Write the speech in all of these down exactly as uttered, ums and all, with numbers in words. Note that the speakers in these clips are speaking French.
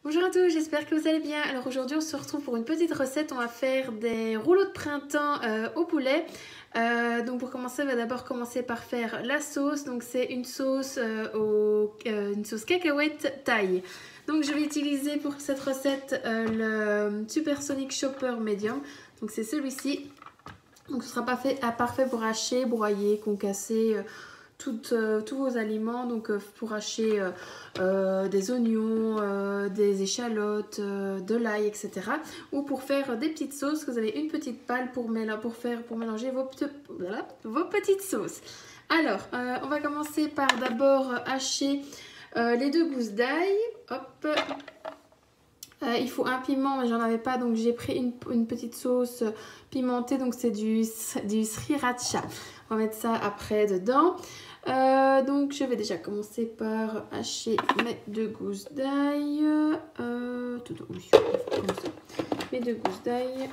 Bonjour à tous, j'espère que vous allez bien. Alors aujourd'hui on se retrouve pour une petite recette. On va faire des rouleaux de printemps euh, au poulet. Euh, donc pour commencer, on va d'abord commencer par faire la sauce. Donc c'est une sauce euh, au, euh, une sauce cacahuète taille. Donc je vais utiliser pour cette recette euh, le Supersonic Chopper Medium. Donc c'est celui-ci. Donc ce sera parfait, parfait pour hacher, broyer, concasser. Euh, Toutes, euh, tous vos aliments, donc euh, pour hacher euh, euh, des oignons, euh, des échalotes, euh, de l'ail, et cetera. Ou pour faire des petites sauces, vous avez une petite palle pour, mél pour, faire, pour mélanger vos, voilà, vos petites sauces. Alors, euh, on va commencer par d'abord hacher euh, les deux gousses d'ail. Hop. Euh, il faut un piment, mais j'en avais pas, donc j'ai pris une, une petite sauce pimentée, donc c'est du, du sriracha. On va mettre ça après dedans. Euh, donc je vais déjà commencer par hacher mes deux gousses d'ail. Euh, tout, oui, comme ça. Mes deux gousses d'ail.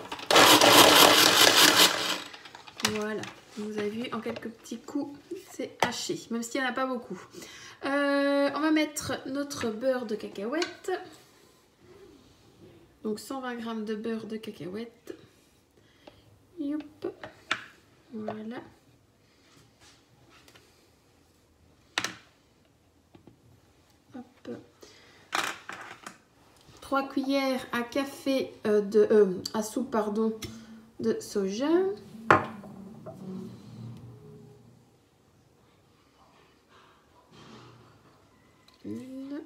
Voilà, vous avez vu, en quelques petits coups, c'est haché, même s'il n'y en a pas beaucoup. Euh, on va mettre notre beurre de cacahuète. Donc cent vingt grammes de beurre de cacahuète. Youp. Voilà. Hop. trois cuillères à café euh, de euh, à soupe pardon de soja. Une.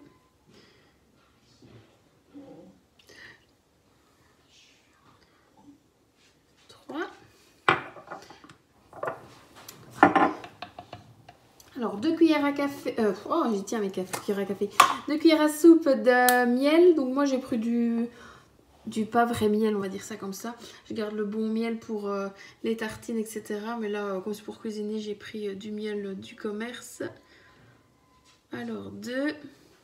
Trois. Alors deux cuillères à café, euh, oh j'y tiens mes cuillères à café, deux cuillères à soupe de miel. Donc moi j'ai pris du, du pas vrai miel, on va dire ça comme ça. Je garde le bon miel pour euh, les tartines, et cetera. Mais là, euh, comme c'est pour cuisiner, j'ai pris euh, du miel euh, du commerce. Alors deux.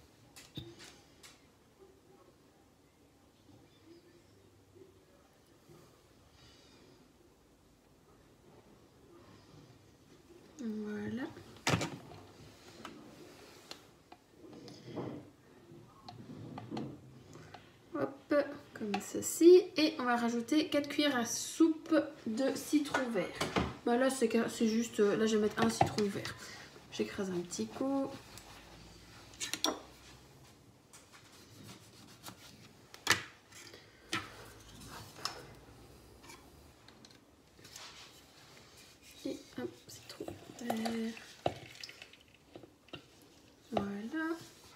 Voilà. Hop, comme ceci. Et on va rajouter quatre cuillères à soupe de citron vert. Bah là, c'est juste... Là, je vais mettre un citron vert. J'écrase un petit coup. Et un citron vert. Voilà.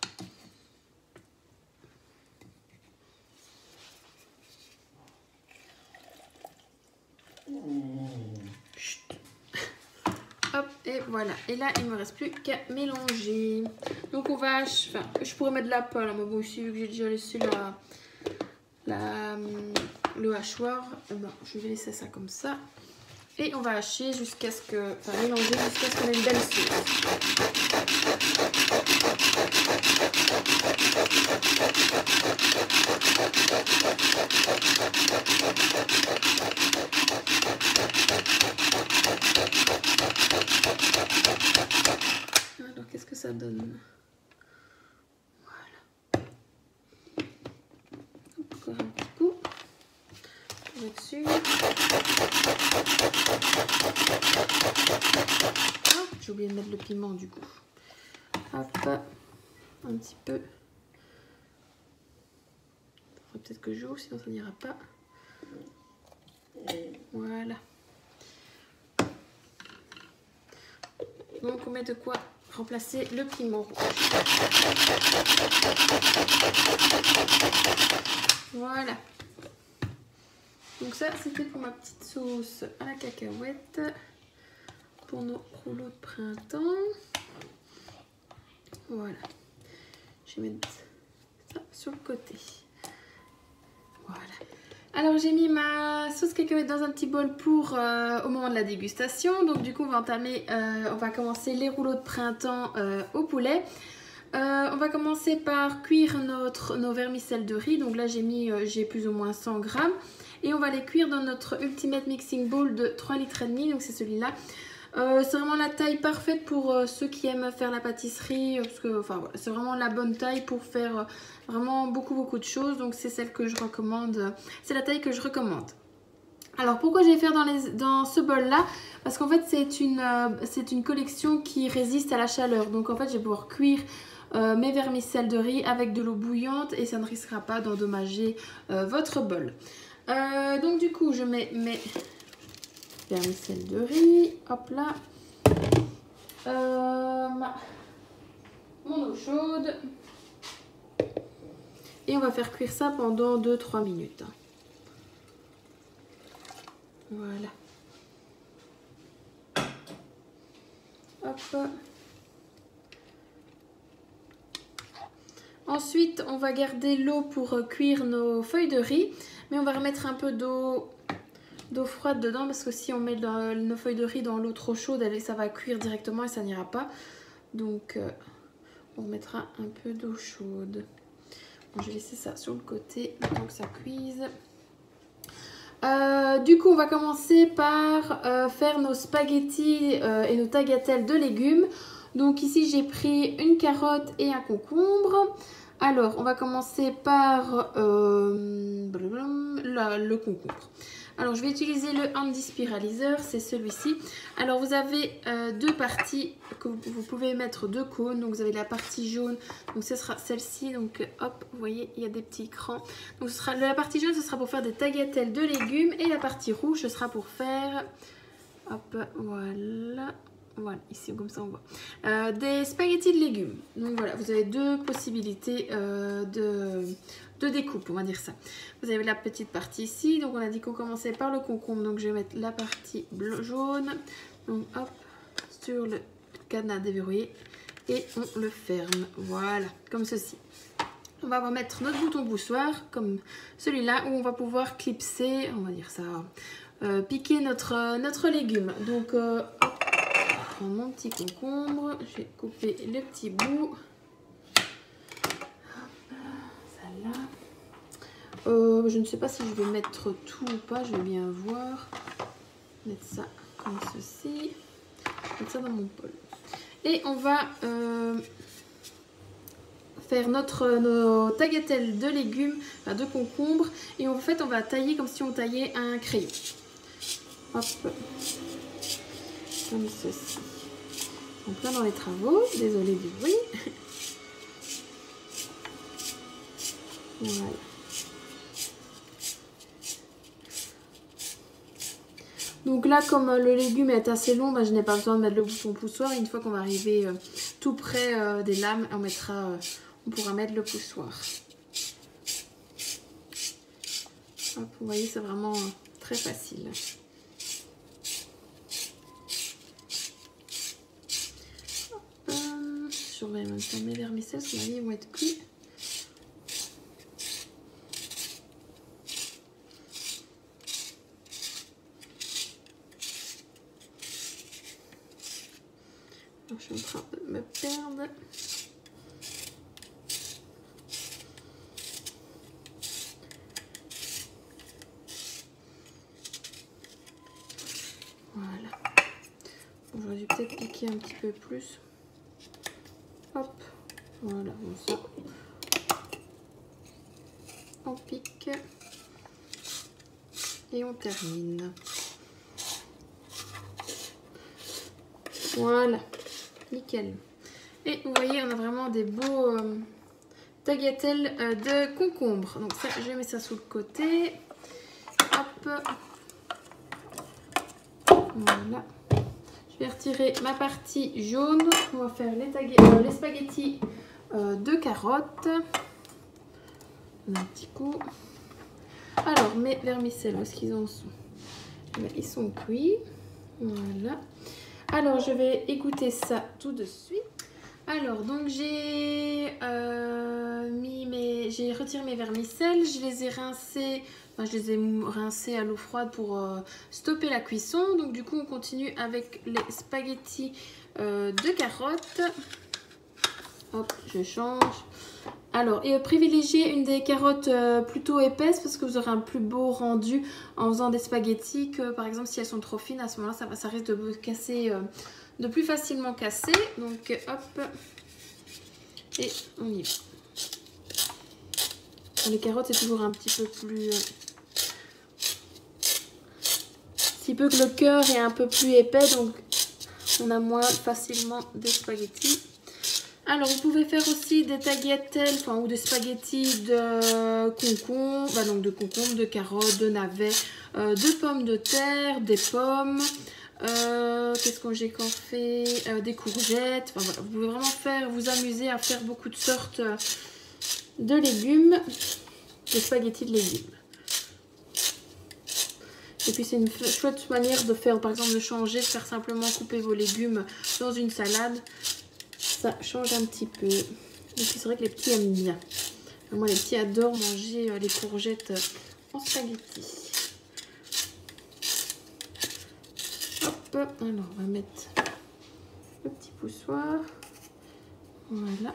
Chut. Hop, et voilà. Et là, il me reste plus qu'à mélanger. Donc on va... Enfin, je pourrais mettre de la pâle, mais bon, ici, vu que j'ai déjà laissé la, la, le hachoir, eh ben, je vais laisser ça comme ça. Et on va hacher jusqu'à ce que... Enfin, mélanger jusqu'à ce qu'on ait une belle sauce. Alors, qu'est-ce que ça donne? Voilà. Encore un petit coup. Dessus. Ah, j'ai oublié de mettre le piment du coup. Hop, un petit peu. Il faudrait peut-être que j'ouvre, sinon ça n'ira pas. Voilà. Donc on met de quoi remplacer le piment rouge. Voilà. Donc ça, c'était pour ma petite sauce à la cacahuète, pour nos rouleaux de printemps. Voilà. Je vais mettre ça sur le côté. Voilà. Alors j'ai mis ma sauce cacahuète dans un petit bol pour euh, au moment de la dégustation. Donc du coup, on va entamer, euh, on va commencer les rouleaux de printemps euh, au poulet. Euh, on va commencer par cuire notre, nos vermicelles de riz. Donc là, j'ai mis, euh, j'ai plus ou moins cent grammes. Et on va les cuire dans notre Ultimate Mixing Bowl de trois litres et demi. Donc c'est celui-là. Euh, c'est vraiment la taille parfaite pour euh, ceux qui aiment faire la pâtisserie, parce que enfin, voilà, c'est vraiment la bonne taille pour faire euh, vraiment beaucoup beaucoup de choses. Donc c'est celle que je recommande, c'est la taille que je recommande. Alors pourquoi je vais faire dans, les, dans ce bol là? Parce qu'en fait c'est une, euh, c'est une collection qui résiste à la chaleur. Donc en fait je vais pouvoir cuire euh, mes vermicelles de riz avec de l'eau bouillante et ça ne risquera pas d'endommager euh, votre bol. Euh, donc du coup je mets mes vermicelles de riz, hop là, euh, ma, mon eau chaude et on va faire cuire ça pendant deux trois minutes. Voilà. Hop. Ensuite, on va garder l'eau pour cuire nos feuilles de riz, mais on va remettre un peu d'eau d'eau froide dedans parce que si on met dans, nos feuilles de riz dans l'eau trop chaude, ça va cuire directement et ça n'ira pas. Donc, euh, on mettra un peu d'eau chaude. Bon, je vais laisser ça sur le côté tant que ça cuise. Euh, du coup on va commencer par euh, faire nos spaghettis euh, et nos tagliatelles de légumes. Donc ici j'ai pris une carotte et un concombre. Alors on va commencer par euh, la, le concombre. Alors je vais utiliser le handy spiraliseur, c'est celui-ci. Alors vous avez euh, deux parties que vous, vous pouvez mettre deux cônes. Donc vous avez la partie jaune, donc ce sera celle-ci. Donc hop, vous voyez il y a des petits crans. Donc ce sera, la partie jaune ce sera pour faire des tagliatelles de légumes et la partie rouge ce sera pour faire, hop, voilà. Voilà, ici comme ça on voit. Euh, des spaghettis de légumes. Donc voilà, vous avez deux possibilités euh, de, de découpe, on va dire ça. Vous avez la petite partie ici. Donc on a dit qu'on commençait par le concombre. Donc je vais mettre la partie bleu, jaune. Donc hop, sur le cadenas déverrouillé. Et on le ferme. Voilà, comme ceci. On va remettre notre bouton poussoir, comme celui-là, où on va pouvoir clipser, on va dire ça, euh, piquer notre, notre légume. Donc euh, hop. Mon petit concombre, je vais couper le petit bout. Celle-là. Euh, je ne sais pas si je vais mettre tout ou pas, je vais bien voir. Mettre ça comme ceci. Mettre ça dans mon bol. Et on va euh, faire notre, nos tagliatelles de légumes, enfin de concombre. Et en fait, on va tailler comme si on taillait un crayon. Hop. Comme ceci. En plein dans les travaux, désolée du bruit. Voilà. Donc là, comme le légume est assez long, bah, je n'ai pas besoin de mettre le bouton poussoir. Une fois qu'on va arriver euh, tout près euh, des lames, on mettra, euh, on pourra mettre le poussoir. Hop, vous voyez, c'est vraiment euh, très facile. Je surveille même temps mes vermicelles, parce que ma vie vont être cuits. Alors, je suis en train de me perdre. Voilà. J'aurais dû peut-être piquer un petit peu plus. Hop, voilà, on sort. On pique et on termine. Voilà, nickel. Et vous voyez, on a vraiment des beaux euh, tagliatelles euh, de concombre. Donc ça, je mets ça sous le côté. Hop, voilà. Je vais retirer ma partie jaune. On va faire les, euh, les spaghettis euh, de carottes. Un petit coup. Alors, mes vermicelles, où est-ce qu'ils en sont? Ben, ils sont cuits. Voilà. Alors, je vais égoutter ça tout de suite. Alors, donc j'ai euh, mis mes, j'ai retiré mes vermicelles. Je les ai rincées. Enfin, je les ai rincés à l'eau froide pour euh, stopper la cuisson. Donc du coup on continue avec les spaghettis euh, de carottes. Hop, je change. Alors, et privilégiez une des carottes euh, plutôt épaisses parce que vous aurez un plus beau rendu en faisant des spaghettis que par exemple si elles sont trop fines, à ce moment-là ça, ça risque de casser, euh, de plus facilement casser. Donc hop, et on y va. Les carottes c'est toujours un petit peu plus... Euh, si peu que le cœur est un peu plus épais, donc on a moins facilement des spaghettis. Alors, vous pouvez faire aussi des tagliatelles, enfin, ou des spaghettis de concombre, bah donc de concombre, de carottes, de navets, euh, de pommes de terre, des pommes, euh, qu'est-ce que j'ai qu'en fait, euh, des courgettes. Enfin, voilà, vous pouvez vraiment faire, vous amuser à faire beaucoup de sortes de légumes, des spaghettis de légumes. Et puis c'est une chouette manière de faire, par exemple, de changer, de faire simplement couper vos légumes dans une salade. Ça change un petit peu. Et puis c'est vrai que les petits aiment bien. Moi les petits adorent manger les courgettes en spaghetti. Hop, alors on va mettre le petit poussoir. Voilà.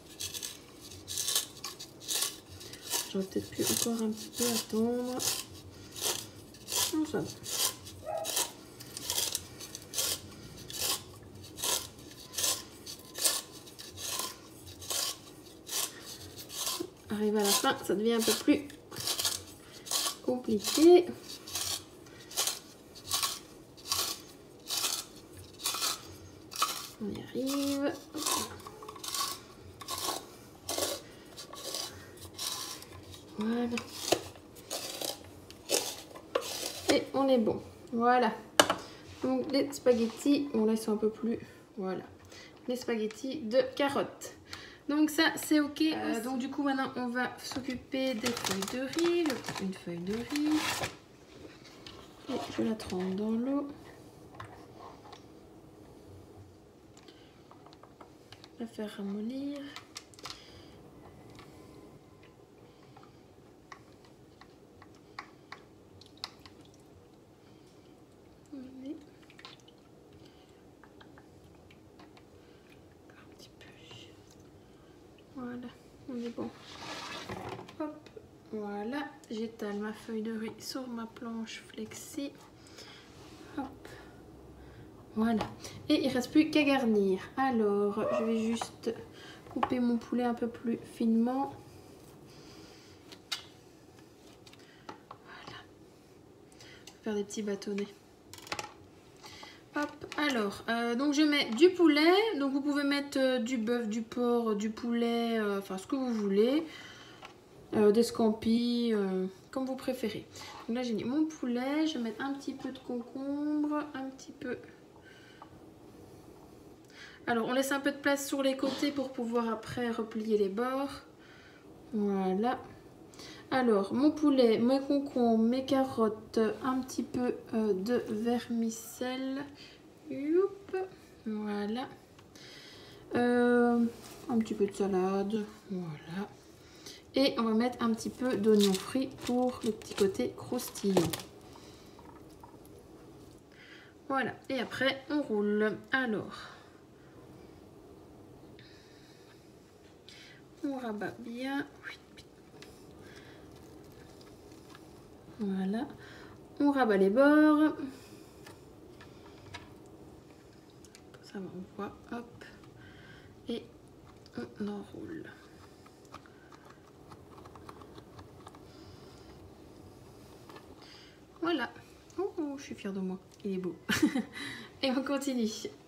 J'aurais peut-être pu encore un petit peu attendre. Non, ça va. Arrivé à la fin, ça devient un peu plus compliqué. On y arrive. Voilà. Et on est bon. Voilà. Donc les spaghettis, bon là ils sont un peu plus... Voilà. Les spaghettis de carottes. Donc ça c'est ok. Euh, donc du coup maintenant on va s'occuper des feuilles de riz. Je prends une feuille de riz. Et je la trempe dans l'eau. La faire ramollir. Oui. Un petit peu. Voilà, on est bon. Hop, voilà, j'étale ma feuille de riz sur ma planche flexi. Hop, voilà. Et il ne reste plus qu'à garnir. Alors, je vais juste couper mon poulet un peu plus finement. Voilà. Faire des petits bâtonnets. Hop, alors, euh, donc je mets du poulet, donc vous pouvez mettre euh, du bœuf, du porc, du poulet, euh, enfin ce que vous voulez, euh, des scampis, euh, comme vous préférez. Donc là j'ai mis mon poulet, je vais mettre un petit peu de concombre, un petit peu. Alors on laisse un peu de place sur les côtés pour pouvoir après replier les bords. Voilà. Alors mon poulet, mes concombres, mes carottes, un petit peu euh, de vermicelle. Youp, voilà. Euh, un petit peu de salade. Voilà. Et on va mettre un petit peu d'oignon frit pour le petit côté croustillant. Voilà. Et après, on roule. Alors, on rabat bien. Voilà. On rabat les bords. Ça va, on voit. Hop. Et on enroule. Voilà. Oh, oh, je suis fière de moi. Il est beau. Et on continue.